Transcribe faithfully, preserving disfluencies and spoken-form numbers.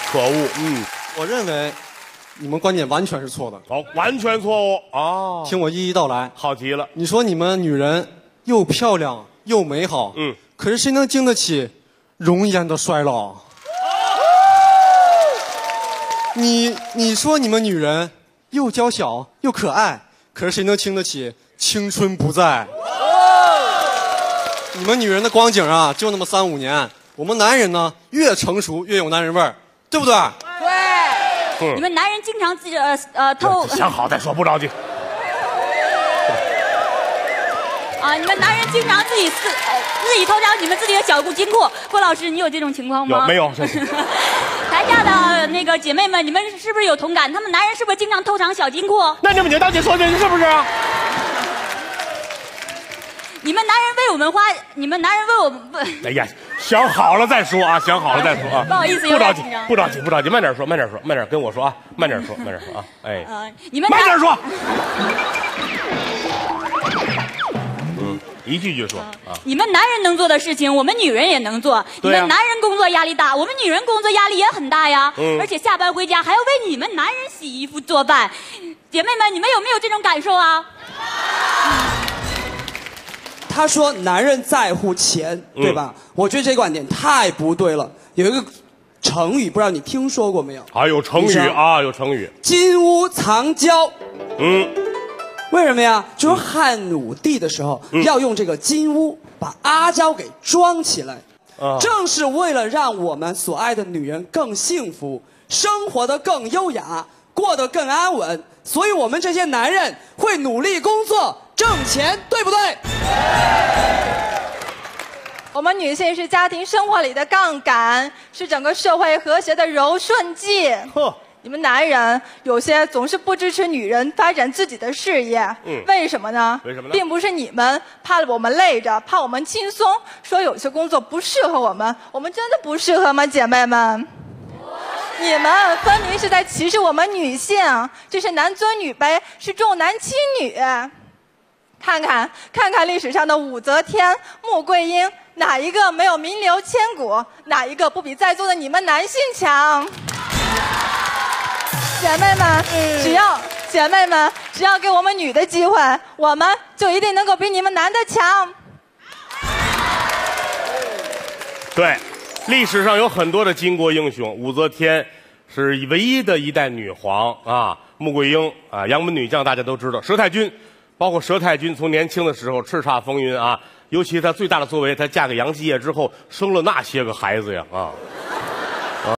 可恶，嗯， 我认为你们观点完全是错的。 好，完全错误啊！ 听我一一道来。 好极了， 你说你们女人又漂亮又美好， 嗯， 可是谁能经得起容颜的衰老？你你说你们女人又娇小又可爱，可是谁能经得起青春不在？你们女人的光景啊，就那么三五年。我们男人呢，越成熟越有男人味儿，对不对？ 对。嗯、你们男人经常自己呃呃偷。 想好再说，不着急。 啊，你们男人经常自己私呃自己偷找你们自己的小金库。郭老师，你有这种情况吗？ 有没有？ 台下的那个姐妹们，你们是不是有同感？他们男人是不是经常偷藏小金库？ 那你们就当姐说的是不是？ 你们男人为我们花，你们男人为我们不。 哎呀，想好了再说啊，想好了再说啊。 不好意思， 不着急，不着急，不着急，慢点说，慢点说，慢点跟我说啊，慢点说，慢点说啊，哎。 呃，你们慢点说。嗯，一句句说啊。 你们男人能做的事情，我们女人也能做。你们男人工作压力大，我们女人工作压力也很大呀。嗯。而且下班回家还要为你们男人洗衣服做饭，姐妹们，你们有没有这种感受啊？ 他说男人在乎钱，对吧？嗯、我觉得这个观点太不对了。有一个成语，不知道你听说过没有？ 啊，有成语啊，有成语。 金屋藏娇。 嗯。 为什么呀？就是汉武帝的时候、嗯、要用这个金屋把阿娇给装起来，嗯、正是为了让我们所爱的女人更幸福，生活得更优雅，过得更安稳。所以我们这些男人会努力工作。挣钱，对不对？ 我们女性是家庭生活里的杠杆，是整个社会和谐的柔顺剂。呵，你们男人有些总是不支持女人发展自己的事业，嗯，为什么呢？ 为什么呢？ 并不是你们怕我们累着，怕我们轻松，说有些工作不适合我们，我们真的不适合吗，姐妹们？你们分明是在歧视我们女性，这是男尊女卑，是重男轻女。看看看看历史上的武则天、穆桂英，哪一个没有名留千古？哪一个不比在座的你们男性强？姐妹们，只要姐妹们只要给我们女的机会，我们就一定能够比你们男的强。 对，历史上有很多的巾帼英雄，武则天是唯一的一代女皇啊，穆桂英啊，杨门女将大家都知道，佘太君。包括佘太君从年轻的时候叱咤风云啊，尤其她最大的作为，她嫁给杨继业之后生了那些个孩子呀啊！